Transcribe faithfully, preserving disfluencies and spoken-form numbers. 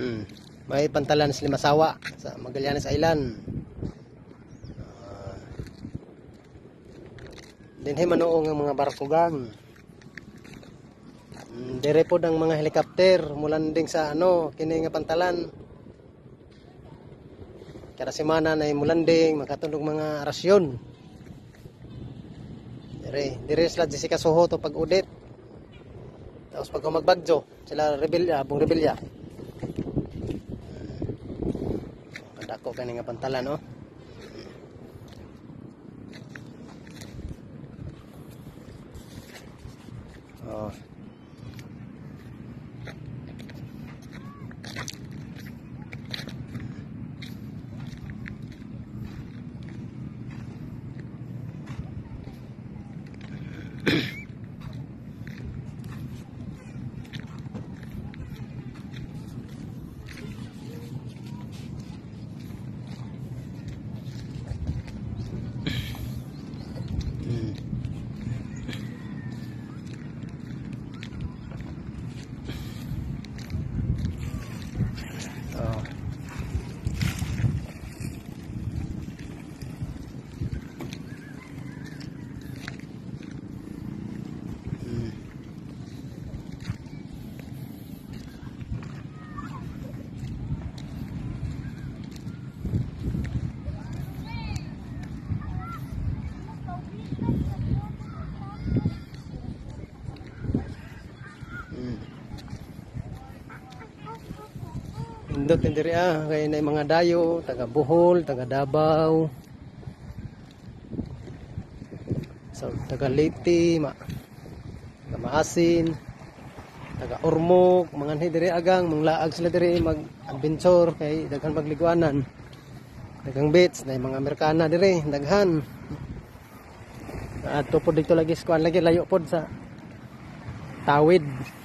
Mm. May pantalan sa Limasawa sa Magallanes Island. Uh, dinhi manuong ang mga barko gang. Mm, dire pod ang mga helicopter mulanding sa ano kini nga pantalan. Kada semana na mulanding makatulog mga rasyon. Dire dire sila Jessica Soho to pag udit. Tapos pag magbagyo sila rebelya, bung rebelya. Kadako kani nga pantalan no. Oh. Indot diri ah kay na mga dayo taga Bohol, taga Davao. So taga Leyte, ma taga Maasin, taga Ormoc, mga diri agang manglaag sila diri mag-adventure kay daghan pagliguanan. Dagang beach na mga Amerikana diri daghan. At pod dito lagi skuan lagi layo pod sa tawid.